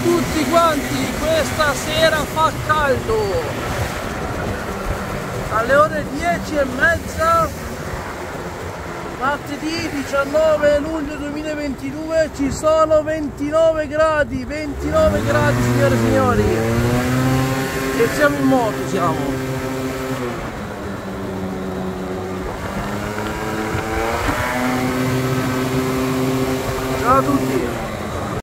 tutti quanti, questa sera fa caldo, alle ore 10:30, martedì 19 luglio 2022, ci sono 29 gradi signore e signori, e siamo in moto, siamo.